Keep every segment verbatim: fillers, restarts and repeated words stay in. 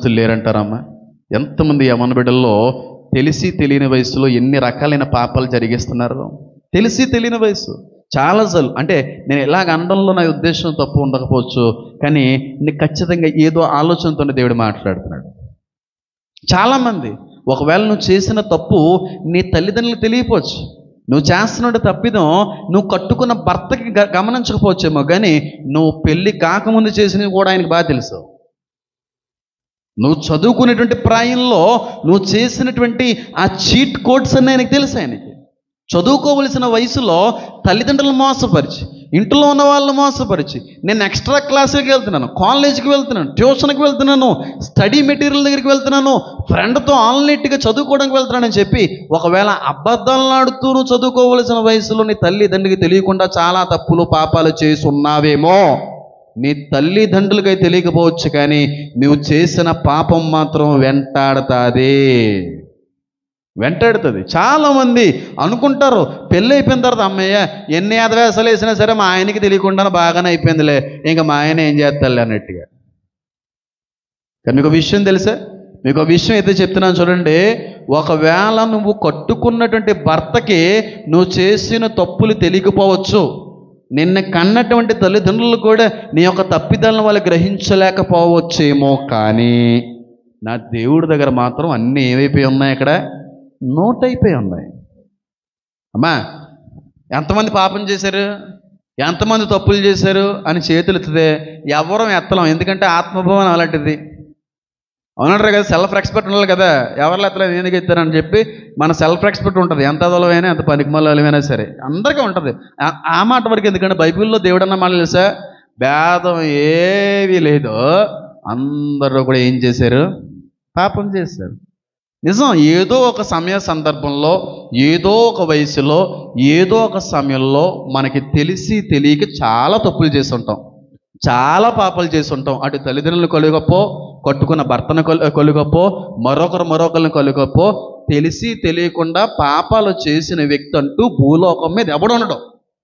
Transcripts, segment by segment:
యవనస్తులు లేరంటారమ్మా? ఎంతమంది యవన బిడ్డల్లో తెలిసి తెలియని వయసులో ఎన్ని రకాలైన పాపాలు జరిగిస్తున్నారు. తెలిసి తెలియని వయసు చాలాసార్లు, అంటే నేను ఇలాగ అనడంలో నా ఉద్దేశం తప్పు ఉండకపోవచ్చు, కానీ నీకు ఖచ్చితంగా ఏదో ఆలోచనతోనే దేవుడు మాట్లాడుతున్నాడు. చాలామంది ఒకవేళ నువ్వు చేసిన తప్పు నీ తల్లిదండ్రులకు తెలియపోవచ్చు, నువ్వు చేస్తున్న తప్పిదం నువ్వు కట్టుకున్న భర్తకి గమనించకపోవచ్చేమో, కానీ నువ్వు పెళ్ళి కాకముందు చేసినవి కూడా ఆయనకు బాగా తెలుసు. నువ్వు చదువుకునేటువంటి ప్రాయంలో నువ్వు చేసినటువంటి ఆ చీట్ కోడ్స్ అన్నీ ఆయనకు తెలుసు. ఆయనకి చదువుకోవలసిన వయసులో తల్లిదండ్రులను మోసపరిచి, ఇంట్లో ఉన్న వాళ్ళని మోసపరిచి, నేను ఎక్స్ట్రా క్లాసులకు వెళ్తున్నాను, కాలేజీకి వెళ్తున్నాను, ట్యూషన్కి వెళ్తున్నాను, స్టడీ మెటీరియల్ దగ్గరికి వెళ్తున్నాను, ఫ్రెండ్తో ఆన్లైన్గా చదువుకోవడానికి వెళ్తున్నానని చెప్పి ఒకవేళ అబద్ధాలను ఆడుతూ నువ్వు చదువుకోవలసిన వయసులో నీ తల్లిదండ్రులకి తెలియకుండా చాలా తప్పులు పాపాలు చేసి ఉన్నావేమో. నీ తల్లిదండ్రులకై తెలియకపోవచ్చు, కానీ నువ్వు చేసిన పాపం మాత్రం వెంటాడుతుంది వెంటాడుతుంది చాలామంది అనుకుంటారు పెళ్ళి అయిపోయిన తర్వాత అమ్మయ్య ఎన్ని అధవేశాలు వేసినా సరే మా ఆయనకి తెలియకుండా బాగానే అయిపోయిందిలే, ఇంకా మా ఆయన ఏం చేస్తాలే అన్నట్టుగా. కానీ మీకు విషయం తెలుసా? మీకు ఒక విషయం అయితే చెప్తున్నాను చూడండి. ఒకవేళ నువ్వు కట్టుకున్నటువంటి భర్తకి నువ్వు చేసిన తప్పులు తెలియకపోవచ్చు, నిన్న కన్నటువంటి తల్లిదండ్రులు కూడా నీ యొక్క తప్పిదాలను వాళ్ళు గ్రహించలేకపోవచ్చేమో, కానీ నా దేవుడి దగ్గర మాత్రం అన్నీ ఏమైపోయి ఉన్నాయి, అక్కడ నోట్ అయిపోయి ఉన్నాయి. అమ్మా ఎంతమంది పాపం చేశారు, ఎంతమంది తప్పులు చేశారు అని చేతులు ఎత్తితే ఎవరం ఎత్తలం, ఎందుకంటే ఆత్మభావం అలాంటిది. అవునంటారు కదా, సెల్ఫ్ రెస్పెక్ట్ ఉండాలి కదా, ఎవరిలో ఎత్తలేదు ఎందుకు ఎత్తారని చెప్పి మన సెల్ఫ్ రెస్పెక్ట్ ఉంటుంది. ఎంత అదలమైనా ఎంత పనికిమాలమైనా సరే అందరికీ ఉంటుంది. ఆ మాట వరకు ఎందుకంటే బైబిల్లో దేవుడు అన్న మాట తెలుసా, భేదం ఏమీ లేదు, అందరూ కూడా ఏం చేశారు, పాపం చేశారు. నిజం, ఏదో ఒక సమయ సందర్భంలో ఏదో ఒక వయసులో ఏదో ఒక సమయంలో మనకి తెలిసి తెలియక చాలా తప్పులు చేసి ఉంటాం, చాలా పాపాలు చేసి ఉంటాం. అటు తల్లిదండ్రులను కలుగపో, కట్టుకున్న భర్తను కలుగపో, మరొకరు మరొకరిని కలుగపో, తెలిసి తెలియకుండా పాపాలు చేసిన వ్యక్తి అంటూ భూలోకం మీద ఎవడు ఉండడం.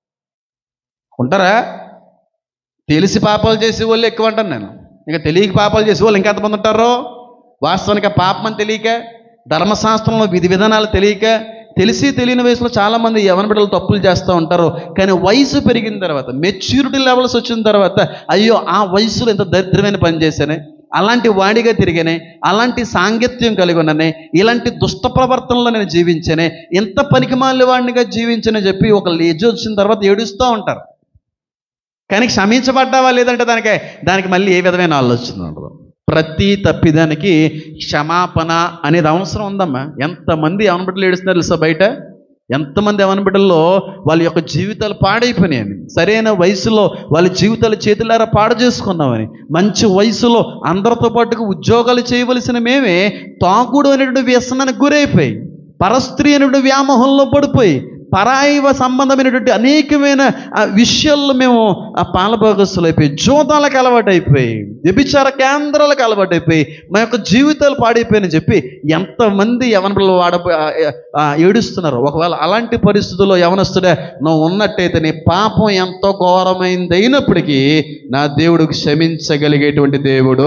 ఉంటారా? తెలిసి పాపాలు చేసే వాళ్ళు ఎక్కువ అంటాను నేను, ఇంకా తెలియక పాపాలు చేసే వాళ్ళు ఇంకెంతమంది ఉంటారో. వాస్తవానికి పాపం అని తెలియక, ధర్మశాస్త్రంలో విధి విధానాలు తెలియక, తెలిసి తెలియని వయసులో చాలామంది యవన బిడ్డలు తప్పులు చేస్తూ ఉంటారు. కానీ వయసు పెరిగిన తర్వాత, మెచ్యూరిటీ లెవెల్స్ వచ్చిన తర్వాత, అయ్యో ఆ వయసులో ఎంత దరిద్రమైన పని చేశానే, అలాంటి వాడిగా తిరిగానే, అలాంటి సాంగత్యం కలిగి ఉన్నానే, ఇలాంటి దుష్ట ప్రవర్తనలో నేను జీవించానే, ఎంత పనికిమాలిన వాడినిగా జీవించని చెప్పి ఒక ఏజ్ వచ్చిన తర్వాత ఏడుస్తూ ఉంటారు. కానీ క్షమించబడ్డావా లేదంటే దానికి దానికి మళ్ళీ ఏ విధమైన ఆలోచన ఉండదు. ప్రతి తప్పిదానికి క్షమాపణ అనేది అవసరం ఉందమ్మా. ఎంతమంది యవన బిడ్డలు ఏడుస్తున్నారు తెలుసా బయట? ఎంతమంది యవన బిడ్డల్లో వాళ్ళ యొక్క జీవితాలు పాడైపోయినాయని, సరైన వయసులో వాళ్ళ జీవితాలు చేతులారా పాడు చేసుకున్నామని, మంచి వయసులో అందరితో పాటుగా ఉద్యోగాలు చేయవలసిన మేమే తాగుడు అనేటువంటి వ్యసనానికి గురైపోయి, పరస్త్రీ అనేటువంటి వ్యామోహంలో పడిపోయి, పరాయి సంబంధమైనటువంటి అనేకమైన విషయాల్లో మేము ఆ పాలభాగస్తులు అయిపోయి, జూతాలకు అలవాటు అయిపోయి, వ్యభిచార కేంద్రాలకు అలవాటు అయిపోయి, మా యొక్క జీవితాలు పాడైపోయాయని చెప్పి ఎంతమంది యవన పిల్లలు వాడ ఏడుస్తున్నారు. ఒకవేళ అలాంటి పరిస్థితుల్లో యవనస్తుడే నువ్వు ఉన్నట్టయితే నీ పాపం ఎంతో ఘోరమైంది అయినప్పటికీ నా దేవుడు క్షమించగలిగేటువంటి దేవుడు.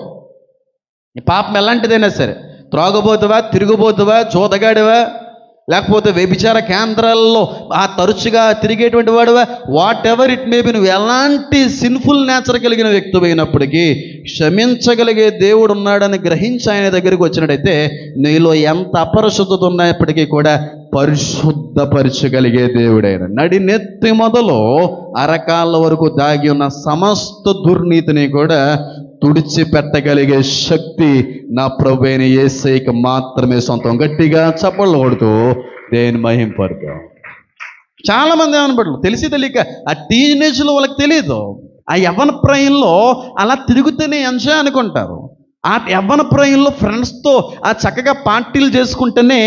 నీ పాపం ఎలాంటిదైనా సరే, త్రాగబోతువా, తిరుగుబోతువా, జూతగాడివా, లేకపోతే వ్యభిచార కేంద్రాల్లో ఆ తరచుగా తిరిగేటువంటి వాడువా, whatever it may be, నువ్వు ఎలాంటి సిన్ఫుల్ నేచర్ కలిగిన వ్యక్తి అయినప్పటికీ క్షమించగలిగే దేవుడు ఉన్నాడని గ్రహించి ఆయన దగ్గరికి వచ్చినట్టయితే నీలో ఎంత అపరిశుద్ధత ఉన్నప్పటికీ కూడా పరిశుద్ధపరచగలిగే దేవుడైన, నడి నెత్తి మొదలు అరకాళ్ళ వరకు దాగి ఉన్న సమస్త దుర్నీతిని కూడా తుడిచిపెట్టగలిగే శక్తి నా ప్రభువైన యేసయ్యకి మాత్రమే సొంతం. గట్టిగా చప్పట్లు కొడుతూ దేని మహింపడతాం. చాలామంది ఏమనబడలు తెలిసి తెలియక, ఆ టీనేజ్లో వాళ్ళకి తెలియదు, ఆ యవ్వన ప్రాయంలో అలా తిరుగుతూనే ఎంజాయ్ అనుకుంటారు. ఆ యవ్వన ప్రాయంలో ఫ్రెండ్స్తో ఆ చక్కగా పార్టీలు చేసుకుంటేనే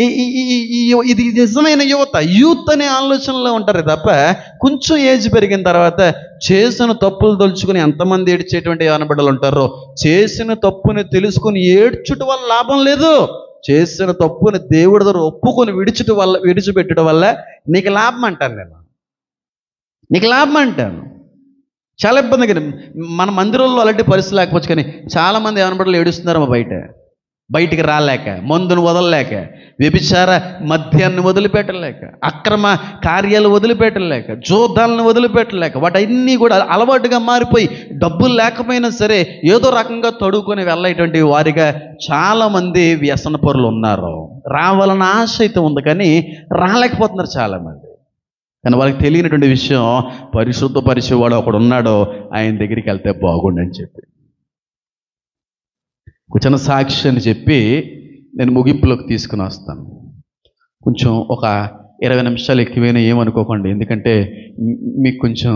ఇది నిజమైన యువత, యూత్ అనే ఆలోచనలో ఉంటారు తప్ప, కొంచెం ఏజ్ పెరిగిన తర్వాత చేసిన తప్పులు తలుచుకుని ఎంతమంది ఏడ్చేటువంటి అనబిడ్డలు ఉంటారో, చేసిన తప్పుని తెలుసుకుని ఏడ్చుట వల్ల లాభం లేదు. చేసిన తప్పుని దేవుడి దగ్గర ఒప్పుకొని విడిచుట వల్ల విడిచిపెట్టడం వల్ల నీకు లాభం అంటాను నేను, నీకు లాభం అంటాను. చాలా ఇబ్బంది కానీ మన మందిరంలో అలాంటి పరిస్థితి లేకపోవచ్చు, కానీ చాలామంది ఏమనబడలు ఏడుస్తున్నారమ్మా బయట, బయటికి రాలేక, మందును వదలలేక, వ్యభిచార మద్యాన్ని వదిలిపెట్టలేక, అక్రమ కార్యాలు వదిలిపెట్టలేక, జోదాలను వదిలిపెట్టలేక, వాటన్నీ కూడా అలవాటుగా మారిపోయి డబ్బులు లేకపోయినా సరే ఏదో రకంగా తడుకొని వెళ్ళేటువంటి వారిగా చాలామంది వ్యసన పరులు ఉన్నారు. రావాలన్న ఆశ అయితే ఉంది కానీ రాలేకపోతున్నారు చాలామంది. కానీ వాళ్ళకి తెలియనటువంటి విషయం, పరిశుద్ధ పరిచేవాడు ఒకడు ఉన్నాడో ఆయన దగ్గరికి వెళ్తే బాగుండని చెప్పి కొంచెం సాక్షి అని చెప్పి నేను ముగింపులోకి తీసుకుని వస్తాను. కొంచెం ఒక ఇరవై నిమిషాలు ఎక్కువైనా ఏమనుకోకండి, ఎందుకంటే మీకు కొంచెం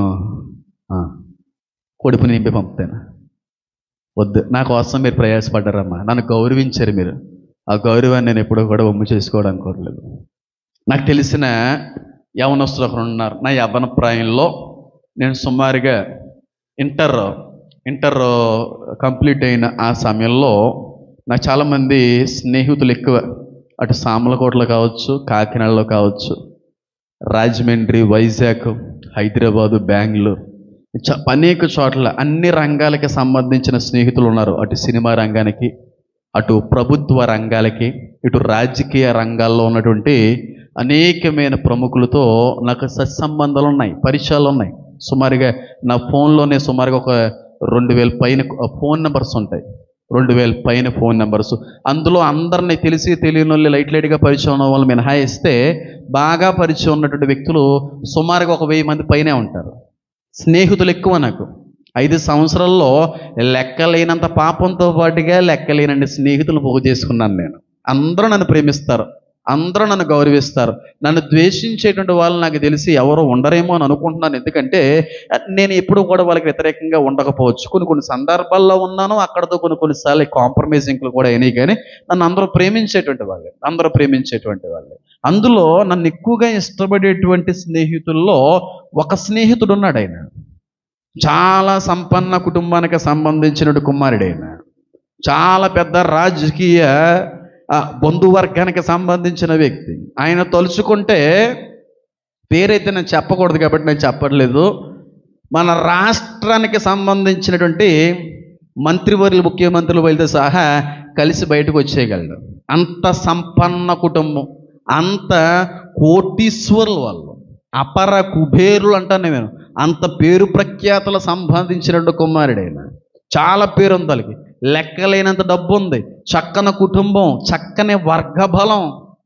కొడుపుని నింపి పంపుతాను. వద్దు, నా కోసం మీరు ప్రయాసపడ్డారమ్మా, నన్ను గౌరవించారు మీరు. ఆ గౌరవాన్ని నేను ఎప్పుడూ కూడా వమ్ము చేసుకోవడం అనుకోవట్లేదు. నాకు తెలిసిన యవనస్తులు ఒకరు ఉన్నారు. నా యవ్వన ప్రాయంలో నేను సుమారుగా ఇంటర్ ఇంటర్ కంప్లీట్ అయిన ఆ సమయంలో నాకు చాలామంది స్నేహితులు ఎక్కువ. అటు సామలకోటలో కావచ్చు, కాకినాడలో కావచ్చు, రాజమండ్రి, వైజాగ్, హైదరాబాదు, బెంగళూరు, చ అనేక చోట్ల అన్ని రంగాలకి సంబంధించిన స్నేహితులు ఉన్నారు. అటు సినిమా రంగానికి, అటు ప్రభుత్వ రంగాలకి, ఇటు రాజకీయ రంగాల్లో ఉన్నటువంటి అనేకమైన ప్రముఖులతో నాకు సత్సంబంధాలు ఉన్నాయి, పరిచయాలు ఉన్నాయి. సుమారుగా నా ఫోన్లోనే సుమారుగా ఒక రెండు వేల పైన ఫోన్ నెంబర్స్ ఉంటాయి. రెండు వేల పైన ఫోన్ నెంబర్స్. అందులో అందరినీ తెలిసి తెలియని వాళ్ళు లైట్ లైట్గా పరిచయం ఉన్న వాళ్ళు మినహాయిస్తే బాగా పరిచయం ఉన్నటువంటి వ్యక్తులు సుమారుగా ఒక వెయ్యి మంది పైనే ఉంటారు. స్నేహితులు ఎక్కువ నాకు. ఐదు సంవత్సరాల్లో లెక్కలేనంత పాపంతో పాటుగా లెక్కలేనండి స్నేహితులు పోగు చేసుకున్నాను నేను. అందరూ నన్ను ప్రేమిస్తారు, అందరూ నన్ను గౌరవిస్తారు. నన్ను ద్వేషించేటువంటి వాళ్ళు నాకు తెలిసి ఎవరో ఉండరేమో అని అనుకుంటున్నాను. ఎందుకంటే నేను ఎప్పుడూ కూడా వాళ్ళకి వ్యతిరేకంగా ఉండకపోవచ్చు, కొన్ని కొన్ని సందర్భాల్లో ఉన్నాను. అక్కడతో కొన్ని కొన్నిసార్లు కాంప్రమైజింగ్లు కూడా అయినాయి, కానీ నన్ను అందరూ ప్రేమించేటువంటి వాళ్ళే అందరూ ప్రేమించేటువంటి వాళ్ళే అందులో నన్ను ఎక్కువగా ఇష్టపడేటువంటి స్నేహితుల్లో ఒక స్నేహితుడు ఉన్నాడు. ఆయన చాలా సంపన్న కుటుంబానికి సంబంధించిన కుమారుడైన, చాలా పెద్ద రాజకీయ బంధువర్గానికి సంబంధించిన వ్యక్తి. ఆయన తలుచుకుంటే, పేరైతే నేను చెప్పకూడదు కాబట్టి నేను చెప్పట్లేదు, మన రాష్ట్రానికి సంబంధించినటువంటి మంత్రివర్యులు, ముఖ్యమంత్రులు వెళ్తే సహా కలిసి బయటకు వచ్చేయగలడు. అంత సంపన్న కుటుంబం, అంత కోటీశ్వరులు వాళ్ళు, అపర కుబేరులు అంటాను నేను. అంత పేరు ప్రఖ్యాతలు సంపాదించినటువంటి కుమారుడైన, చాలా పేరు ఉంది వాళ్ళకి, లెక్కలేనంత డబ్బు ఉంది, చక్కని కుటుంబం, చక్కని వర్గబలం,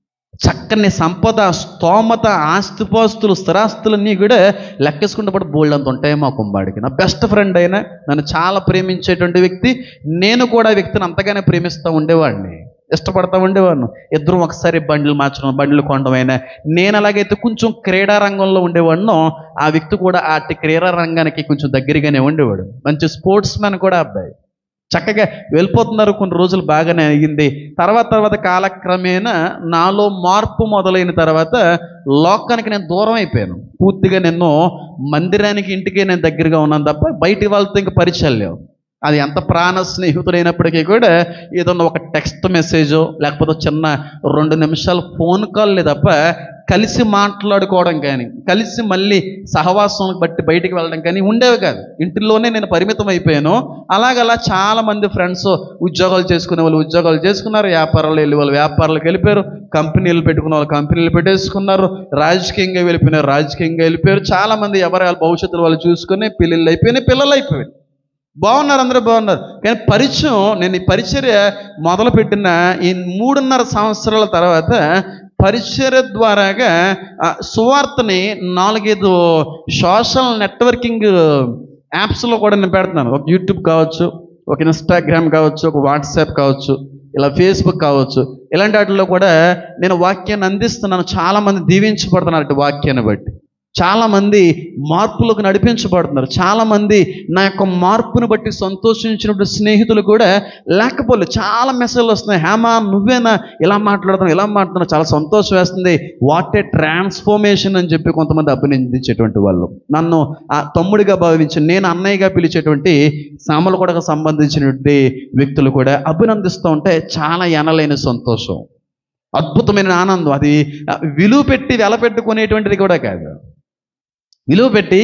చక్కని సంపద, స్తోమత, ఆస్తిపాస్తులు, స్థిరాస్తులన్నీ కూడా లెక్కేసుకుంటే పాటు బోల్డ్ అంత ఉంటాయి మా కుమ్మాడికి. నా బెస్ట్ ఫ్రెండ్ అయినా, నన్ను చాలా ప్రేమించేటువంటి వ్యక్తి. నేను కూడా ఆ వ్యక్తిని అంతగానే ప్రేమిస్తూ ఉండేవాడిని, ఇష్టపడతా ఉండేవాడిని. ఇద్దరం ఒకసారి బండ్లు మార్చడం, బండ్లు కొనడమైనా. నేను అలాగైతే కొంచెం క్రీడా రంగంలో ఉండేవాడినో, ఆ వ్యక్తి కూడా ఆ క్రీడా రంగానికి కొంచెం దగ్గరగానే ఉండేవాడు. మంచి స్పోర్ట్స్ మ్యాన్ కూడా అబ్బాయి. చక్కగా వెళ్ళిపోతున్నారు. కొన్ని రోజులు బాగానే అయ్యింది. తర్వాత తర్వాత కాలక్రమేణా నాలో మార్పు మొదలైన తర్వాత లోకానికి నేను దూరం అయిపోయాను పూర్తిగా. నేను మందిరానికి, ఇంటికే నేను దగ్గరగా ఉన్నాను తప్ప బయటి వాళ్ళతో ఇంకా పరిచయాలు లేవు. అది ఎంత ప్రాణ స్నేహితుడైనప్పటికీ కూడా ఏదన్నా ఒక టెక్స్ట్ మెసేజో లేకపోతే చిన్న రెండు నిమిషాలు ఫోన్ కాల్ తప్ప కలిసి మాట్లాడుకోవడం కానీ, కలిసి మళ్ళీ సహవాసం బట్టి బయటికి వెళ్ళడం కానీ ఉండేవి కాదు. ఇంటిలోనే నేను పరిమితం అయిపోయాను. అలాగలా చాలామంది ఫ్రెండ్స్ ఉద్యోగాలు చేసుకునే వాళ్ళు ఉద్యోగాలు చేసుకున్నారు, వ్యాపారాలు వెళ్ళే వాళ్ళు వ్యాపారాలకు వెళ్ళిపోయారు, కంపెనీలు పెట్టుకున్న వాళ్ళు కంపెనీలు పెట్టేసుకున్నారు, రాజకీయంగా వెళ్ళిపోయినారు, రాజకీయంగా వెళ్ళిపోయారు. చాలామంది ఎవరి భవిష్యత్తులో వాళ్ళు చూసుకుని పిల్లలు అయిపోయినాయి, పిల్లలు అయిపోయాయి, బాగున్నారు, అందరూ బాగున్నారు. కానీ పరిచయం, నేను ఈ పరిచర్య మొదలుపెట్టిన ఈ మూడున్నర సంవత్సరాల తర్వాత పరిచర్య ద్వారాగా సువార్తని నాలుగైదు సోషల్ నెట్వర్కింగ్ యాప్స్లో కూడా నేను పెడుతున్నాను. ఒక యూట్యూబ్ కావచ్చు, ఒక ఇన్స్టాగ్రామ్ కావచ్చు, ఒక వాట్సాప్ కావచ్చు, ఇలా ఫేస్బుక్ కావచ్చు, ఇలాంటి వాటిల్లో కూడా నేను వాక్యాన్ని అందిస్తున్నాను. చాలామంది దీవించబడుతున్నారు అటు వాక్యాన్ని బట్టి. చాలామంది మార్పులకు నడిపించబడుతున్నారు. చాలామంది నా యొక్క మార్పును బట్టి సంతోషించినప్పుడు స్నేహితులు కూడా లేకపోలేదు. చాలా మెసేజ్లు వస్తున్నాయి, హేమా నువ్వేనా ఇలా మాట్లాడుతున్నావు, ఇలా మాట్లాడుతున్నావు, చాలా సంతోషం వేస్తుంది, వాట్ ఏ ట్రాన్స్ఫర్మేషన్ అని చెప్పి కొంతమంది అభినందించేటువంటి వాళ్ళు, నన్ను ఆ తమ్ముడిగా భావించి నేను అన్నయ్యగా పిలిచేటువంటి సామలకోటకు సంబంధించినటువంటి వ్యక్తులు కూడా అభినందిస్తూ ఉంటే చాలా ఎనలేని సంతోషం, అద్భుతమైన ఆనందం. అది విలువ పెట్టి వెల పెట్టుకునేటువంటిది కూడా కాదు, విలువ పెట్టి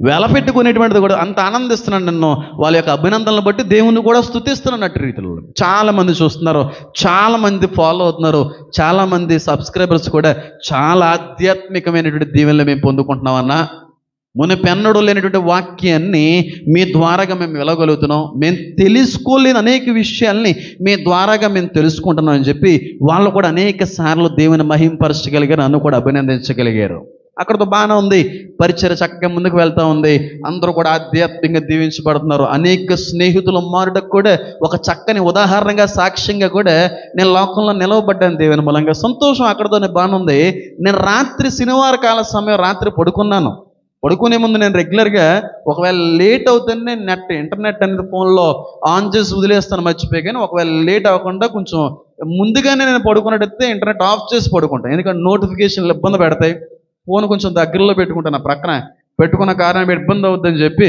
వెలపెట్టుకునేటువంటిది కూడా అంత ఆనందిస్తున్నాను నన్ను, వాళ్ళ యొక్క అభినందనలు బట్టి దేవుణ్ణి కూడా స్తుతిస్తున్నట్టు రీతిలో చాలామంది చూస్తున్నారు, చాలామంది ఫాలో అవుతున్నారు, చాలామంది సబ్స్క్రైబర్స్ కూడా చాలా ఆధ్యాత్మికమైనటువంటి దీవెనలు మేము పొందుకుంటున్నామన్నా. మునిపెన్నడూ లేనటువంటి వాక్యాన్ని మీ ద్వారాగా మేము వెళ్ళగలుగుతున్నాం, మేము తెలుసుకోలేని అనేక విషయాల్ని మీ ద్వారాగా మేము తెలుసుకుంటున్నాం అని చెప్పి వాళ్ళు కూడా అనేక సార్లు దేవుని మహింపరచగలిగారు, నన్ను కూడా అభినందించగలిగారు. అక్కడతో బాగానే ఉంది, పరిచర్య చక్కగా ముందుకు వెళ్తూ ఉంది, అందరూ కూడా ఆధ్యాత్మికంగా దీవించబడుతున్నారు. అనేక స్నేహితులు మారుటకు కూడా ఒక చక్కని ఉదాహరణగా సాక్ష్యంగా కూడా నేను లోకంలో నిలవబడ్డాను దేవుని మూలంగా. సంతోషం అక్కడతోనే బాగానే ఉంది. నేను రాత్రి శనివార కాల సమయం రాత్రి పడుకున్నాను. పడుకునే ముందు నేను రెగ్యులర్గా ఒకవేళ లేట్ అవుతుంటే నెట్ ఇంటర్నెట్ అనేది ఫోన్లో ఆన్ చేసి వదిలేస్తాను మర్చిపోయి, కానీ ఒకవేళ లేట్ అవ్వకుండా కొంచెం ముందుగానే నేను పడుకున్నట్టయితే ఇంటర్నెట్ ఆఫ్ చేసి పడుకుంటాను. ఎందుకంటే నోటిఫికేషన్లు ఇబ్బంది పెడతాయి. ఫోన్ కొంచెం దగ్గరలో పెట్టుకుంటాను, పక్కన పెట్టుకున్న కారణం ఇబ్బంది అవుతుందని చెప్పి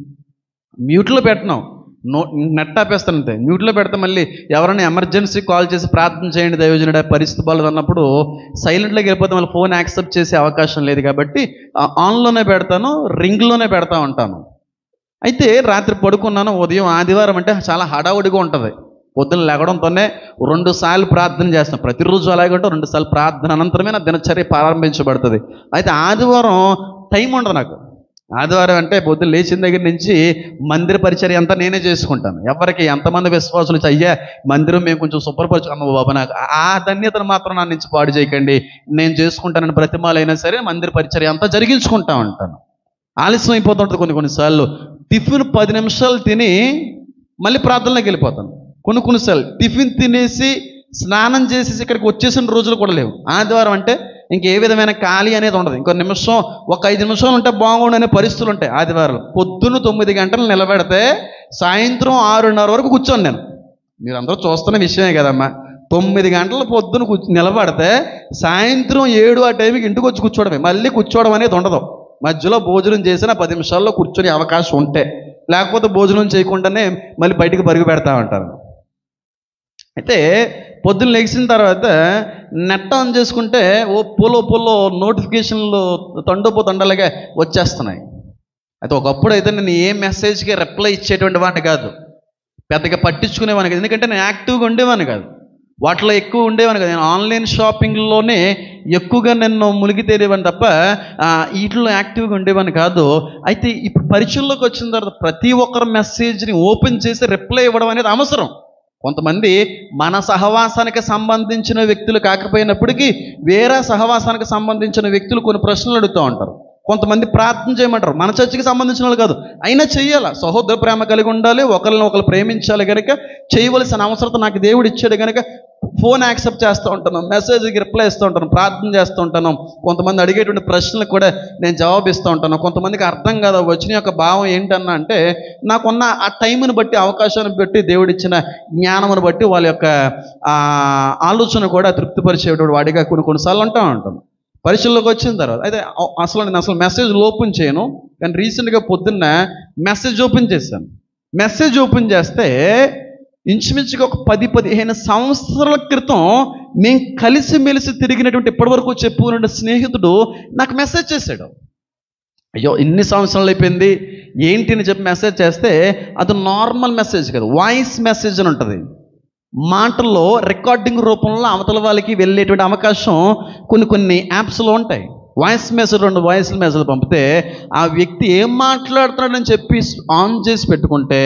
మ్యూట్లో పెట్టను, నో నెట్ ఆపేస్తాను అంతే. మ్యూట్లో పెడితే మళ్ళీ ఎవరైనా ఎమర్జెన్సీ కాల్ చేసి ప్రార్థన చేయండి దైవజనుడ పరిస్థితి బాలేదు అన్నప్పుడు సైలెంట్లోకి వెళ్ళిపోతే మళ్ళీ ఫోన్ యాక్సెప్ట్ చేసే అవకాశం లేదు కాబట్టి ఆన్లోనే పెడతాను, రింగ్లోనే పెడతా ఉంటాను. అయితే రాత్రి పడుకున్నాను. ఉదయం ఆదివారం అంటే చాలా హడావుడిగా ఉంటుంది. పొద్దున్న లేగడంతోనే రెండు సార్లు ప్రార్థన చేస్తాను. ప్రతిరోజు అలాగే ఉంటే రెండు సార్లు ప్రార్థన అనంతరమే నా దినచర్య ప్రారంభించబడుతుంది. అయితే ఆదివారం టైం ఉండదు నాకు. ఆదివారం అంటే పొద్దున్న లేచిన దగ్గర నుంచి మందిర పరిచర్య అంతా నేనే చేసుకుంటాను. ఎవరికి ఎంతమంది విశ్వాసులు వచ్చి అయ్యా మందిరం మేము కొంచెం శుభ్రపరచు అమ్మ బాబా, నాకు ఆ ధన్యతను మాత్రం నా నుంచి పాడు చేయకండి, నేను చేసుకుంటానని ప్రతిమాలైనా సరే మందిర పరిచర్య అంతా జరిగించుకుంటా ఉంటాను. ఆలస్యం అయిపోతుంటుంది కొన్ని కొన్నిసార్లు. టిఫిన్ పది నిమిషాలు తిని మళ్ళీ ప్రార్థనలోకి వెళ్ళిపోతాను. కొన్ని కొన్నిసార్లు టిఫిన్ తినేసి స్నానం చేసేసి ఇక్కడికి వచ్చేసిన రోజులు కూడా లేవు. ఆదివారం అంటే ఇంకే విధమైన ఖాళీ అనేది ఉండదు. ఇంకో నిమిషం ఒక ఐదు నిమిషాలు ఉంటే బాగుండు అనే పరిస్థితులు ఉంటాయి. ఆదివారం పొద్దున్న తొమ్మిది గంటలు నిలబెడితే సాయంత్రం ఆరున్నర వరకు కూర్చోను నేను. మీరు అందరూ చూస్తున్న విషయమే కదమ్మా. తొమ్మిది గంటల పొద్దున కూర్చు నిలబడితే సాయంత్రం ఏడు ఆ టైంకి ఇంటికి వచ్చి కూర్చోవడమే. మళ్ళీ కూర్చోవడం అనేది ఉండదు. మధ్యలో భోజనం చేసిన పది నిమిషాల్లో కూర్చొని అవకాశం ఉంటే, లేకపోతే భోజనం చేయకుండానే మళ్ళీ బయటికి పరుగు పెడతా ఉంటారు. అయితే పొద్దున్న లెగిసిన తర్వాత నెట్ ఆన్ చేసుకుంటే ఓ పొలో పొలో నోటిఫికేషన్లు తండోపో తండలుగా వచ్చేస్తున్నాయి. అయితే ఒకప్పుడు అయితే నేను ఏ మెసేజ్కి రిప్లై ఇచ్చేటువంటి వాడిని కాదు, పెద్దగా పట్టించుకునేవాడిని కాదు. ఎందుకంటే నేను యాక్టివ్గా ఉండేవాడిని కాదు, వాటిలో ఎక్కువ ఉండేవాడిని కాదు. నేను ఆన్లైన్ షాపింగ్లోనే ఎక్కువగా నేను మునిగి తేలేవాడిని తప్ప వీటిలో యాక్టివ్గా ఉండేవాడిని కాదు. అయితే ఇప్పుడు పరిచయంలోకి వచ్చిన తర్వాత ప్రతి ఒక్కరి మెసేజ్ని ఓపెన్ చేసి రిప్లై ఇవ్వడం అనేది అవసరం. కొంతమంది మన సహవాసానికి సంబంధించిన వ్యక్తులు కాకపోయినప్పటికీ వేరే సహవాసానికి సంబంధించిన వ్యక్తులు కొన్ని ప్రశ్నలు అడుగుతూ ఉంటారు. కొంతమంది ప్రార్థన చేయమంటారు, మన చర్చికి సంబంధించిన వాళ్ళు కాదు, అయినా చెయ్యాలి. సహోదర ప్రేమ కలిగి ఉండాలి, ఒకరిని ఒకరు ప్రేమించాలి కనుక చేయవలసిన అవసరత నాకు దేవుడు ఇచ్చాడు కనుక ఫోన్ యాక్సెప్ట్ చేస్తూ ఉంటాను, మెసేజ్కి రిప్లై ఇస్తూ ఉంటాను, ప్రార్థన చేస్తూ ఉంటాను. కొంతమంది అడిగేటువంటి ప్రశ్నలకు కూడా నేను జవాబు ఇస్తూ ఉంటాను. కొంతమందికి అర్థం కాదు వచ్చిన యొక్క భావం ఏంటన్నా అంటే నాకున్న ఆ టైంని బట్టి అవకాశాన్ని బట్టి దేవుడిచ్చిన జ్ఞానమును బట్టి వాళ్ళ యొక్క ఆలోచన కూడా తృప్తిపరిచేటువంటి వాడిగా కొన్ని కొన్నిసార్లు అంటూ ఉంటాను. పరిచయంలోకి వచ్చిన తర్వాత అయితే అసలు నేను అసలు మెసేజ్ ఓపెన్ చేయను, కానీ రీసెంట్గా పొద్దున్న మెసేజ్ ఓపెన్ చేశాను. మెసేజ్ ఓపెన్ చేస్తే ఇంచుమించుగా ఒక పది పదిహేను సంవత్సరాల క్రితం మేము కలిసిమెలిసి తిరిగినటువంటి ఇప్పటివరకు చెప్పుకున్న స్నేహితుడు నాకు మెసేజ్ చేశాడు. అయ్యో ఇన్ని సంవత్సరాలు అయిపోయింది ఏంటి అని చెప్పి మెసేజ్ చేస్తే అది నార్మల్ మెసేజ్ కాదు, వాయిస్ మెసేజ్ అని ఉంటుంది. మాటల్లో రికార్డింగ్ రూపంలో అవతల వాళ్ళకి వెళ్ళేటువంటి అవకాశం కొన్ని కొన్ని యాప్స్లో ఉంటాయి. వాయిస్ మెసేజ్ రెండు వాయిస్ మెసేజ్ పంపితే ఆ వ్యక్తి ఏం మాట్లాడుతున్నాడని చెప్పి ఆన్ చేసి పెట్టుకుంటే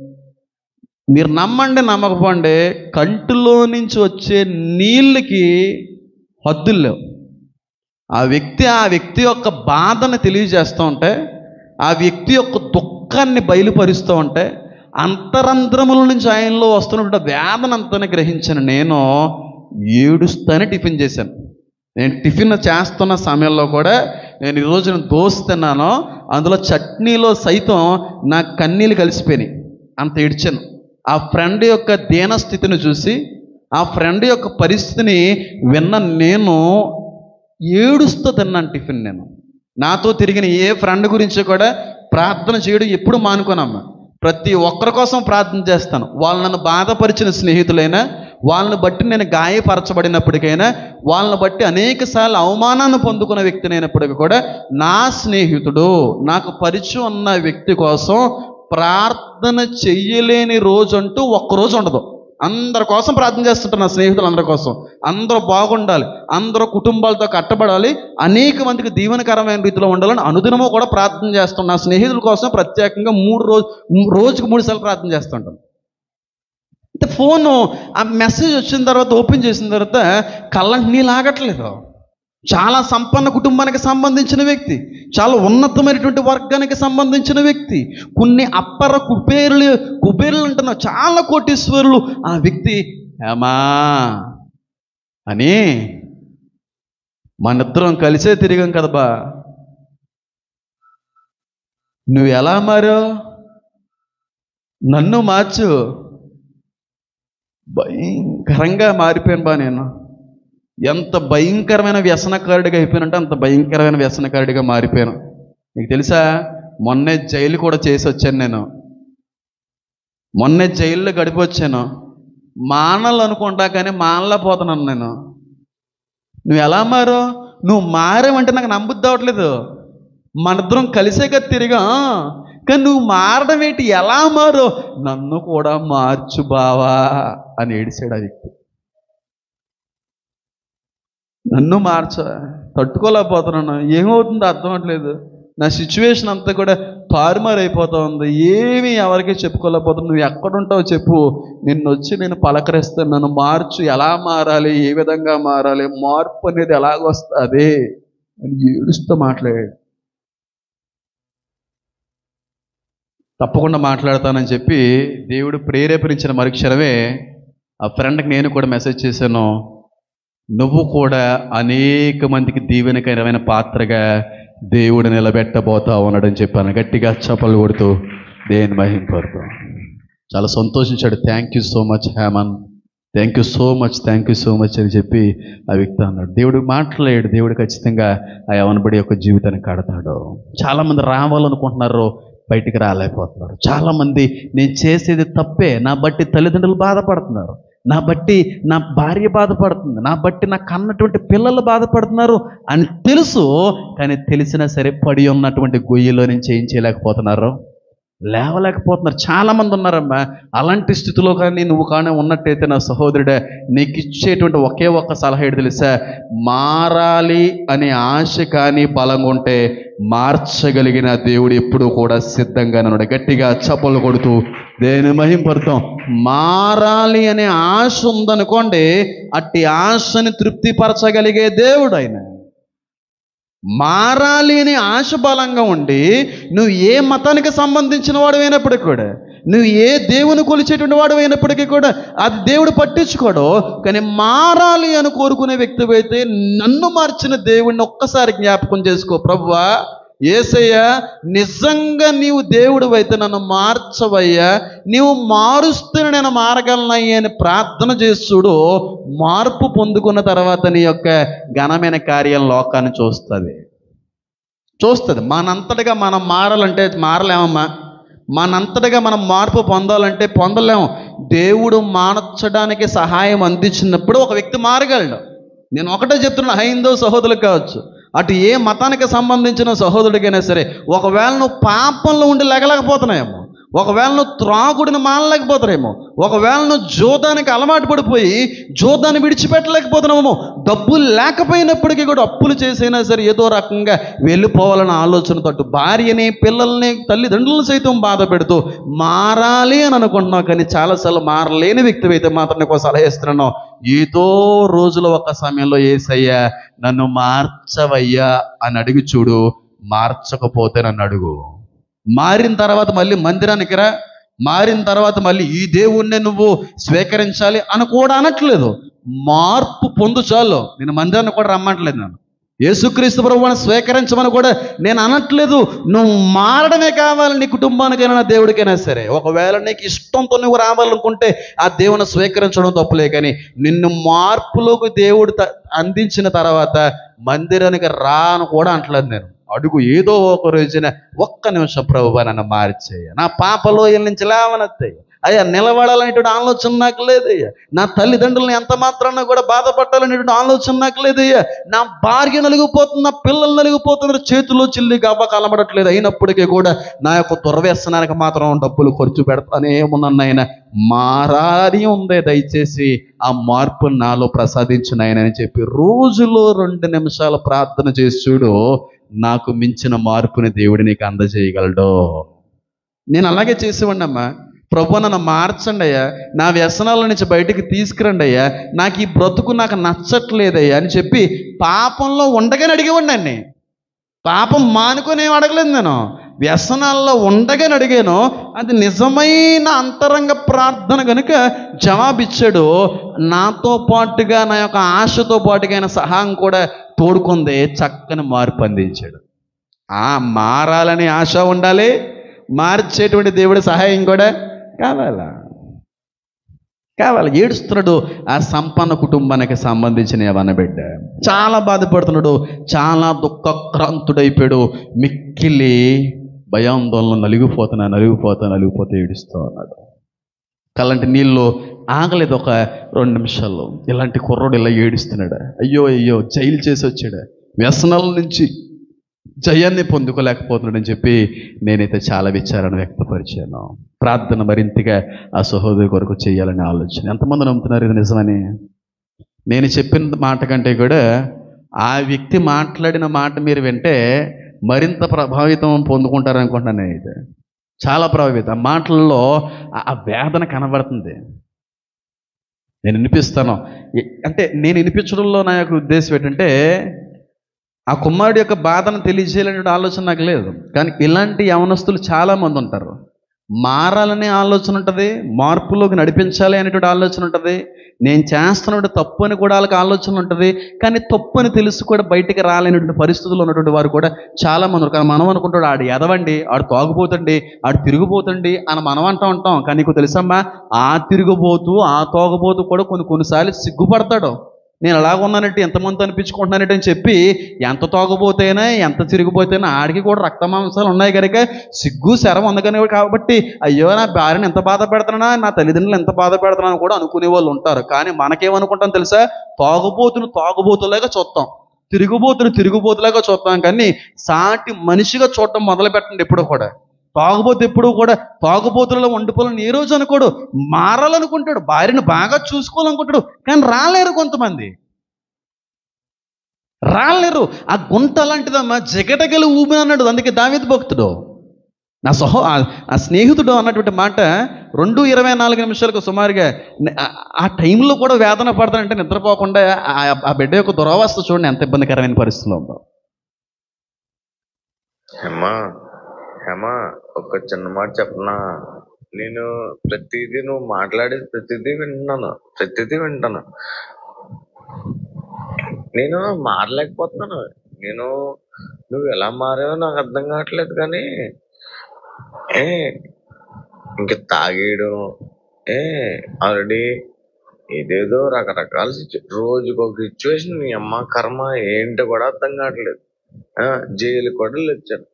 మీరు నమ్మండి నమ్మకపోండి కంటిలో నుంచి వచ్చే నీళ్ళకి హద్దులు లేవు. ఆ వ్యక్తి ఆ వ్యక్తి యొక్క బాధను తెలియజేస్తూ ఉంటే, ఆ వ్యక్తి యొక్క దుఃఖాన్ని బయలుపరుస్తూ ఉంటే అంతరంధ్రముల నుంచి ఆయనలో వస్తున్నటువంటి వేదన అంతనే గ్రహించిన నేను ఏడుస్తానే టిఫిన్ చేశాను. నేను టిఫిన్ చేస్తున్న సమయంలో కూడా నేను ఈరోజు నేను దోశ తిన్నాను, అందులో చట్నీలో సైతం నా కన్నీళ్ళు కలిసిపోయినాయి, అంత ఏడ్చాను. ఆ ఫ్రెండ్ యొక్క దీనస్థితిని చూసి ఆ ఫ్రెండ్ యొక్క పరిస్థితిని విన్న నేను ఏడుస్తూ తిన్నాను టిఫిన్. నేను నాతో తిరిగిన ఏ ఫ్రెండ్ గురించి కూడా ప్రార్థన చేయడం ఎప్పుడు మానుకోనమ్మా. ప్రతి ఒక్కరి కోసం ప్రార్థన చేస్తాను. వాళ్ళు నన్ను బాధపరిచిన స్నేహితులైనా, వాళ్ళని బట్టి నేను గాయపరచబడినప్పటికైనా, వాళ్ళని బట్టి అనేక సార్లు అవమానాన్ని పొందుకున్న వ్యక్తినైనప్పటికీ కూడా నా స్నేహితుడు, నాకు పరిచయం ఉన్న వ్యక్తి కోసం ప్రార్థన చెయ్యలేని రోజు అంటూ ఒక్కరోజు ఉండదు. అందరి కోసం ప్రార్థన చేస్తుంటారు, నా స్నేహితులు అందరి కోసం. అందరూ బాగుండాలి, అందరూ కుటుంబాలతో కట్టబడాలి, అనేక మందికి దీవెనకరమైన రీతిలో ఉండాలని అనుదినమూ కూడా ప్రార్థన చేస్తాం. నా స్నేహితుల కోసం ప్రత్యేకంగా మూడు రోజు రోజుకు మూడు సార్లు ప్రార్థన చేస్తుంటాను. అంటే ఫోను ఆ మెసేజ్ వచ్చిన తర్వాత ఓపెన్ చేసిన తర్వాత కళ్ళంటి నీళ్ళు ఆగట్లేదు. చాలా సంపన్న కుటుంబానికి సంబంధించిన వ్యక్తి, చాలా ఉన్నతమైనటువంటి వర్గానికి సంబంధించిన వ్యక్తి, కొన్ని అప్పర కుబేరులు కుబేరులు అంటున్నా చాలా కోటీశ్వరులు ఆ వ్యక్తి ఏమా అని మనిద్దరం కలిసే తిరిగాం కదా బా, నువ్వు ఎలా మారో నన్ను మార్చు. భయంకరంగా మారిపోయాను బా నేను. ఎంత భయంకరమైన వ్యసనకారుడిగా అయిపోయానంటే అంత భయంకరమైన వ్యసనకారుడిగా మారిపోయాను. నీకు తెలుసా, మొన్నే జైలు కూడా చేసి వచ్చాను నేను. మొన్నే జైల్లో గడిపి వచ్చాను. మానాలు అనుకుంటా కానీ మానలేకపోతున్నాను నేను. నువ్వు ఎలా మారో, నువ్వు మారేవంటే నాకు నమ్ముద్ది అవ్వట్లేదు. మనిద్దరం కలిసే కదా తిరిగా, కానీ నువ్వు మారడం ఏంటి, ఎలా మారో, నన్ను కూడా మార్చు బావా అని ఏడిసాడు ఆ వ్యక్తి. నన్ను మార్చ తట్టుకోలేకపోతున్నాను, ఏమవుతుందో అర్థం అవ్వట్లేదు. నా సిచ్యువేషన్ అంతా కూడా తారుమారైపోతా ఉంది, ఏమీ ఎవరికి చెప్పుకోలేకపోతున్నాను. నువ్వు ఎక్కడుంటావు చెప్పు, నిన్ను వచ్చి నేను పలకరిస్తాను, నన్ను మార్చు, ఎలా మారాలి, ఏ విధంగా మారాలి, మార్పు అనేది ఎలాగొస్తుంది అని ఏడుస్తూ మాట్లాడాడు. తప్పకుండా మాట్లాడతానని చెప్పి దేవుడు ప్రేరేపణించిన మరుక్షణమే ఆ ఫ్రెండ్కి నేను కూడా మెసేజ్ చేశాను, నువ్వు కూడా అనేక మందికి దీవెనకరమైన పాత్రగా దేవుడు నిలబెట్టబోతావు అన్నాడని చెప్పాను. గట్టిగా చప్పలు కొడుతూ దేవుని మహింపడతాం. చాలా సంతోషించాడు. Thank you so much Heman, thank you so much, thank you so much అని చెప్పి ఆ వ్యక్తి అన్నాడు. దేవుడు మాట్లాడాడు. దేవుడు ఖచ్చితంగా ఆ యవనబడి యొక్క జీవితాన్ని కడతాడు. చాలామంది రావాలనుకుంటున్నారు, బయటికి రాలేకపోతున్నారు. చాలామంది నేను చేసేది తప్పే, నా బట్టి తల్లిదండ్రులు బాధపడుతున్నారు, నా బట్టి నా భార్య బాధపడుతుంది, నా బట్టి నాకు కన్నటువంటి పిల్లలు బాధపడుతున్నారు అని తెలుసు. కానీ తెలిసినా సరే పడి ఉన్నటువంటి గొయ్యిలో నుంచి ఏం చేయలేకపోతున్నారు, లేవలేకపోతున్నారు. చాలామంది ఉన్నారమ్మా. అలాంటి స్థితిలో కానీ నువ్వు కానీ ఉన్నట్టయితే నా సహోదరుడే, నీకు ఇచ్చేటువంటి ఒకే ఒక్క సలహా ఏంటి తెలుసా, మారాలి అనే ఆశ కానీ బలంగా ఉంటే మార్చగలిగిన దేవుడు ఎప్పుడూ కూడా సిద్ధంగానే ఉన్నాడు. గట్టిగా చప్పలు కొడుతూ దేని మహింపడతాం. మారాలి అనే ఆశ ఉందనుకోండి, అట్టి ఆశని తృప్తిపరచగలిగే దేవుడు ఆయన. మారాలి అనే ఆశ బలంగా ఉండి నువ్వు ఏ మతానికి సంబంధించిన వాడు అయినప్పటికీ కూడా, నువ్వు ఏ దేవుని కొలిచేటువంటి వాడు అయినప్పటికీ కూడా అది దేవుడు పట్టించుకోడు. కానీ మారాలి అని కోరుకునే వ్యక్తి అయితే నన్ను మార్చిన దేవుడిని ఒక్కసారి జ్ఞాపకం చేసుకో. ప్రభువా, యేసయ్యా, నిజంగా నీవు దేవుడు అయితే నన్ను మార్చవయ్యా, నీవు మారుస్తూనే నేను మారగలనయ్యా అని ప్రార్థన చేస్తుడు. మార్పు పొందుకున్న తర్వాత నీ యొక్క ఘనమైన కార్యం లోకాన్ని చూస్తుంది చూస్తుంది మనంతటిగా మనం మారాలంటే మారలేమమ్మా. మనంతటిగా మనం మార్పు పొందాలంటే పొందలేము. దేవుడు మార్చడానికి సహాయం అందించినప్పుడు ఒక వ్యక్తి మారగలడు. నేను ఒకటే చెప్తున్నా, హైందవ సహోదరులకు కావచ్చు, అటు ఏ మతానికి సంబంధించిన సహోదరుడికైనా సరే, ఒకవేళ నువ్వు పాపంలో ఉండి లెగలేకపోతున్నాయేమో, ఒకవేళ నువ్వు త్రాగుడిని మానలేకపోతున్నాయేమో, ఒకవేళ నువ్వు జోదానికి అలవాటు పడిపోయి జోదాన్ని విడిచిపెట్టలేకపోతున్నామేమో, డబ్బులు లేకపోయినప్పటికీ కూడా అప్పులు చేసైనా సరే ఏదో రకంగా వెళ్ళిపోవాలన్న ఆలోచనతో అటు భార్యని, పిల్లల్ని, తల్లిదండ్రులను సైతం బాధ పెడుతూ మారాలి అని అనుకుంటున్నావు. కానీ చాలాసార్లు మారలేని వ్యక్తి అయితే మాత్రం నీకు సలహా ఇస్తున్నాను, ఏదో రోజులో ఒక సమయంలో యేసయ్యా నన్ను మార్చవయ్యా అని అడిగి చూడు. మార్చకపోతే నన్ను అడుగు. మారిన తర్వాత మళ్ళీ మందిరానికి రా, మారిన తర్వాత మళ్ళీ ఈ దేవుణ్ణి నువ్వు స్వీకరించాలి అని కూడా అనట్లేదు. మార్పు పొందు చాలు. నేను మందిరాన్ని కూడా రమ్మట్లేదు, నేను యేసుక్రీస్తు ప్రభువుని స్వీకరించమని కూడా నేను అనట్లేదు. నువ్వు మారడమే కావాలి, నీ కుటుంబానికైనా నా దేవుడికైనా సరే. ఒకవేళ నీకు ఇష్టంతో నువ్వు రావాలనుకుంటే ఆ దేవుని స్వీకరించడం తప్పులే. కానీ నిన్ను మార్పులోకి దేవుడు అందించిన తర్వాత మందిరానికి రా అని కూడా అంటలేదు నేను. అడుగు, ఏదో ఒక రోజున ఒక్క నిమిషం ప్రభువా నన్ను మార్చేయ, నా పాపలోయల నుంచి లేవనెత్తయ్య, అయ్యా నిలబడాలనేటువంటి ఆలోచన నాకు లేదయ్యా. నా తల్లిదండ్రులను ఎంత మాత్రాన కూడా బాధపట్టాలనేటువంటి ఆలోచన నాకు లేదయ్యా. నా భార్య నలిగిపోతుంది, నా పిల్లలు నలిగిపోతున్నారు, చేతిలో చిల్లి గబ్బా కలబడట్లేదు. అయినప్పటికీ కూడా నా యొక్క దుర్వ్యసనానికి మాత్రం డబ్బులు ఖర్చు పెడతానే ఉన్నాను ఆయన. మారాలి ఉందే, దయచేసి ఆ మార్పు నాలో ప్రసాదించిన ఆయన అని చెప్పి రోజులో రెండు నిమిషాలు ప్రార్థన చేసి చూడు, నాకు మించిన మార్పుని దేవుడు నీకు అందజేయగలడు. నేను అలాగే చేసేవాడిని అమ్మా. ప్రభు నన్ను మార్చండి అయ్యా, నా వ్యసనాల నుంచి బయటికి తీసుకురండి అయ్యా, నాకు ఈ బ్రతుకు నాకు నచ్చట్లేదయ్యా అని చెప్పి పాపంలో ఉండగానే అడిగేవాడిని అన్ని. పాపం మానుకొని ఏం అడగలేదు నేను, వ్యసనాల్లో ఉండగానే అడిగాను. అది నిజమైన అంతరంగ ప్రార్థన కనుక జవాబిచ్చాడు. నాతో పాటుగా నా యొక్క ఆశతో పాటుగా ఆయన సహాయం కూడా తోడుకుంది, చక్కని మార్పు అందించాడు. ఆ మారాలని ఆశ ఉండాలి, మార్చేటువంటి దేవుడి సహాయం కూడా కావాలా కావాలి. ఏడుస్తున్నాడు ఆ సంపన్న కుటుంబానికి సంబంధించిన యవన బిడ్డ, చాలా బాధపడుతున్నాడు, చాలా దుఃఖక్రాంతుడైపోయాడు, మిక్కిలి భయాందోళన, నలిగిపోతున్నా నలిగిపోతా నలిగిపోతే ఏడుస్తూ ఉన్నాడు. కళ్ళంటి నీళ్ళు ఆగలేదు ఒక రెండు నిమిషాల్లో. ఇలాంటి కుర్రోడు ఇలా ఏడుస్తున్నాడు. అయ్యో అయ్యో జైలు చేసి వచ్చాడు, వ్యసనాల నుంచి జయాన్ని పొందుకోలేకపోతున్నాడని చెప్పి నేనైతే చాలా విచారణ వ్యక్తపరిచాను. ప్రార్థన మరింతగా ఆ సహోదరి కొరకు చేయాలని ఆలోచన. ఎంతమంది నమ్ముతున్నారు ఇది నిజమని? నేను చెప్పిన మాట కంటే కూడా ఆ వ్యక్తి మాట్లాడిన మాట మీరు వింటే మరింత ప్రభావితం పొందుకుంటారనుకుంటున్నాను. నేనైతే చాలా ప్రభావితం. ఆ మాటల్లో ఆ వేదన కనబడుతుంది. నేను వినిపిస్తాను అంటే నేను వినిపించడంలో నా యొక్క ఉద్దేశం ఏంటంటే ఆ కుమారుడు యొక్క బాధను తెలియజేయాలనే ఆలోచన నాకు లేదు. కానీ ఇలాంటి యవనస్తులు చాలామంది ఉంటారు. మారాలనే ఆలోచన ఉంటుంది, మార్పులోకి నడిపించాలి అనేటువంటి ఆలోచన ఉంటుంది, నేను చేస్తున్నటువంటి తప్పు అని కూడా వాళ్ళకి ఆలోచన ఉంటుంది. కానీ తప్పు అని తెలుసు కూడా బయటికి రాలేనటువంటి పరిస్థితుల్లో ఉన్నటువంటి వారు కూడా చాలామంది ఉన్నారు. కానీ మనం అనుకుంటాడు ఆడు ఎదవండి, ఆడు తాగుపోతండి, ఆడు తిరుగుపోతండి అని మనం అంటూ ఉంటాం. కానీ నీకు తెలుసమ్మా, ఆ తిరుగుబోతూ ఆ తాగుబోతూ కూడా కొన్ని కొన్నిసార్లు సిగ్గుపడతాడు. నేను అలాగ ఉన్నానంటే ఎంతమంది అనిపించుకుంటున్నానంటే అని చెప్పి ఎంత తోగపోతేనే ఎంత తిరిగిపోతేనే ఆడికి కూడా రక్త మాంసాలు ఉన్నాయి కనుక సిగ్గు శరం అందుకని కాబట్టి అయ్యో నా భార్యను ఎంత బాధ పెడుతున్నా, నా తల్లిదండ్రులు ఎంత బాధ పెడుతున్నాను కూడా అనుకునే వాళ్ళు ఉంటారు. కానీ మనకేమనుకుంటాం తెలుసా, తాగుబోతును తాగుబోతులాగా చూస్తాం, తిరుగుబోతును తిరుగుబోతులాగా చూస్తాం. కానీ సాటి మనిషిగా చూడటం మొదలు పెట్టండి. ఎప్పుడు కూడా తాగుబోతు ఎప్పుడు కూడా తాగుబోతులలో వండిపోవాలని ఏ రోజు అనుకోడు. మారాలనుకుంటాడు, భార్యను బాగా చూసుకోవాలనుకుంటాడు, కానీ రాలేరు. కొంతమంది రాలేరు. ఆ గుంట అలాంటిదమ్మా, జగటగలి ఊమి అన్నాడు. అందుకే దావీదు భక్తుడు నా సహో ఆ స్నేహితుడు అన్నటువంటి మాట రెండు ఇరవై నాలుగు నిమిషాలకు సుమారుగా ఆ టైంలో కూడా వేదన పడతానంటే నిద్రపోకుండా ఆ బిడ్డ యొక్క దురవస్థ చూడండి ఎంత ఇబ్బందికరమైన పరిస్థితిలో ఉందో. హేమా, ఒక చిన్న మాట చెప్పనా? నేను ప్రతిదీ నువ్వు మాట్లాడేది ప్రతిదీ వింటున్నాను, ప్రతిదీ వింటాను. నేను మారలేకపోతున్నాను. నేను నువ్వు ఎలా మారావో నాకు అర్థం కావట్లేదు. కానీ ఏ ఇంక తాగేయడం, ఏ ఆల్రెడీ ఏదేదో రకరకాల సిచ్యువేషన్, రోజుకు ఒక సిచ్యువేషన్. నీ అమ్మ కర్మ ఏంటో కూడా అర్థం కావట్లేదు. జైలు కూడా వచ్చాను.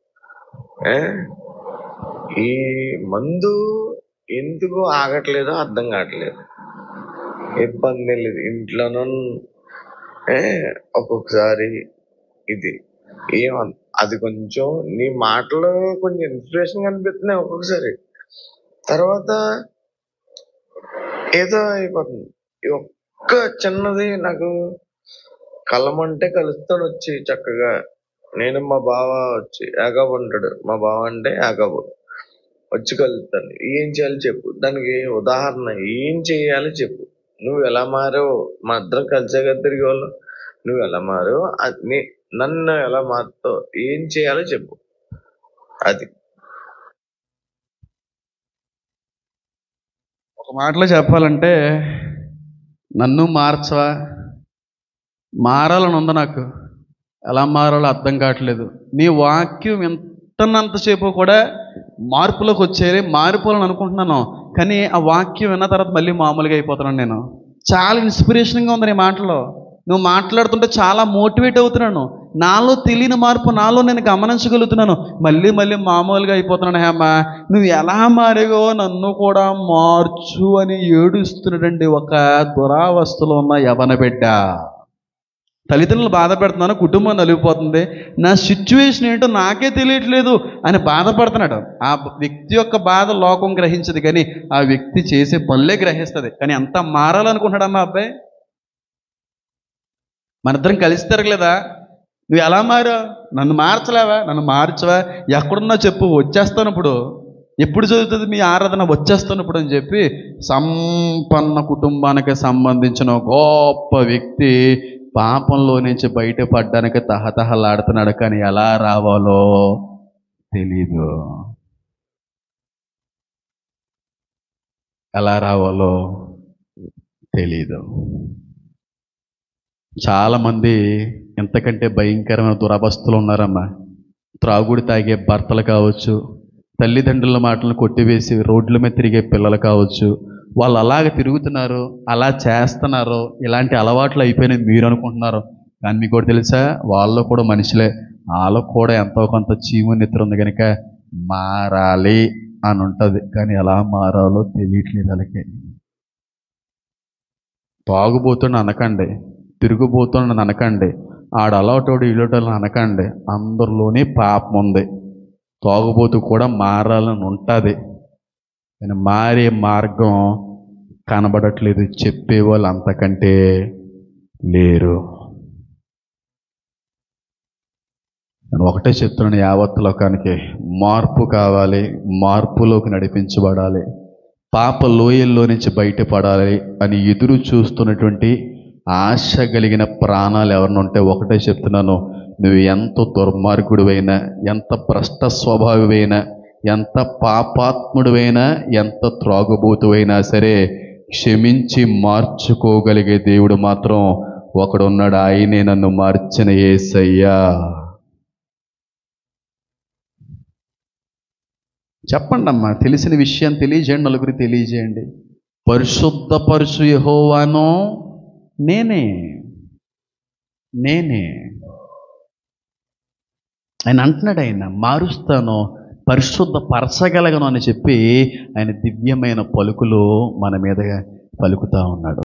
ఈ మందు ఎందుకు ఆగట్లేదో అర్థం కావట్లేదు. ఇబ్బంది లేదు ఇంట్లోనూ. ఒక్కొక్కసారి ఇది ఏం అది కొంచెం నీ మాటలో కొంచెం ఇన్స్పిరేషన్ కనిపిస్తున్నాయి ఒక్కొక్కసారి. తర్వాత ఏదో అయిపోతుంది. ఒక్క చిన్నది నాకు కలమంటే కలుస్తాను వచ్చి చక్కగా. నేను మా బావ వచ్చి యాగబు ఉంటాడు, మా బావ అంటే యాగబు వచ్చి కలుస్తాను. ఏం చేయాలి చెప్పు, దానికి ఉదాహరణ ఏం చేయాలి చెప్పు. నువ్వు ఎలా మారావు, మా ఇద్దరం కలిసేగా తిరిగే వాళ్ళం, నువ్వు ఎలా మారావు, నన్ను ఎలా మారుతావు, ఏం చేయాలో చెప్పు. అది ఒక మాటలో చెప్పాలంటే, నన్ను మార్చవా, మారాలని ఉంది నాకు, ఎలా మారాలో అర్థం కావట్లేదు. నీ వాక్యం ఎంతనంతసేపు కూడా మార్పులోకి వచ్చేది, మారిపోవాలని అనుకుంటున్నాను. కానీ ఆ వాక్యం విన్న తర్వాత మళ్ళీ మామూలుగా అయిపోతున్నాను. నేను చాలా ఇన్స్పిరేషన్గా ఉంది నీ మాటలో. నువ్వు మాట్లాడుతుంటే చాలా మోటివేట్ అవుతున్నాను. నాలో తెలియని మార్పు నాలో నేను గమనించగలుగుతున్నాను. మళ్ళీ మళ్ళీ మామూలుగా అయిపోతున్నాను. హేమ నువ్వు ఎలా మారేగో నన్ను కూడా మార్చు అని ఏడుస్తున్నాడండి ఒక దురావస్థలో ఉన్న యవన బిడ్డ. తల్లిదండ్రులు బాధ పెడుతున్నాను, కుటుంబం నలిగిపోతుంది, నా సిచ్యువేషన్ ఏంటో నాకే తెలియట్లేదు అని బాధపడుతున్నాడు. ఆ వ్యక్తి యొక్క బాధ లోకం గ్రహించదు, కానీ ఆ వ్యక్తి చేసే పనులే గ్రహిస్తుంది. కానీ ఎంత మారాలనుకుంటున్నాడమ్మా అబ్బాయి? మన ఇద్దరం కలిసి తిరగలేదా? నువ్వు ఎలా మారావు? నన్ను మార్చలేవా? నన్ను మార్చవా? ఎక్కడున్నా చెప్పు, వచ్చేస్తాను ఇప్పుడు. ఎప్పుడు చదువుతుంది మీ ఆరాధన? వచ్చేస్తాను ఇప్పుడు అని చెప్పి సంపన్న కుటుంబానికి సంబంధించిన గొప్ప వ్యక్తి పాపంలో నుంచి బయటపడడానికి తహతహలాడుతున్నాడు. కానీ ఎలా రావాలో తెలీదు, ఎలా రావాలో తెలీదు. చాలామంది ఎంతకంటే భయంకరమైన దురవస్థలు ఉన్నారమ్మా. త్రాగుడు తాగే భర్తలు కావచ్చు, తల్లిదండ్రుల మాటలను కొట్టివేసి రోడ్ల మీద తిరిగే పిల్లలు కావచ్చు. వాళ్ళు అలాగే తిరుగుతున్నారు, అలా చేస్తున్నారు, ఇలాంటి అలవాట్లు అయిపోయినాయి మీరు అనుకుంటున్నారు. కానీ మీకు కూడా తెలుసా, వాళ్ళు కూడా మనుషులే. వాళ్ళకు కూడా ఎంతో కొంత చీము నిద్ర ఉంది కనుక మారాలి అని ఉంటుంది. కానీ ఎలా మారాలో తెలియట్లేదు వాళ్ళకి. తాగుబోతున్న అనకండి, తిరుగుబోతున్న అనకండి, ఆడ అలవాటోడు ఇల్లుటోళ్ళని అనకండి. అందరిలోనే పాపం ఉంది. తాగుబోతు కూడా మారాలని ఉంటుంది, కానీ మారే మార్గం కనబడట్లేదు. చెప్పేవాళ్ళు అంతకంటే లేరు. నేను ఒకటే చెప్తున్నాను, యావత్ లోకానికి మార్పు కావాలి, మార్పులోకి నడిపించబడాలి, పాప లోయల్లో నుంచి బయటపడాలి అని ఎదురు చూస్తున్నటువంటి ఆశ కలిగిన ప్రాణాలు ఎవరిని ఉంటే ఒకటే చెప్తున్నాను, నువ్వు ఎంత దుర్మార్గుడివైనా, ఎంత భ్రష్ట స్వభావివైనా, ఎంత పాపాత్ముడివైనా, ఎంత త్రాగుబోతువైనా సరే క్షమించి మార్చుకోగలిగే దేవుడు మాత్రం ఒకడున్నాడు. ఆయనే నన్ను మార్చిన యేసయ్యా. చెప్పండి అమ్మా, తెలిసిన విషయం తెలియజేయండి, నలుగురికి తెలియజేయండి. పరిశుద్ధ పరుశు యెహోవాను నేనే నేనే ఆయన అంటున్నాడు. ఆయన మారుస్తాను, పరిశుద్ధ పరచగలగను అని చెప్పి ఆయన దివ్యమైన పలుకులు మన మీద పలుకుతా ఉన్నాడు.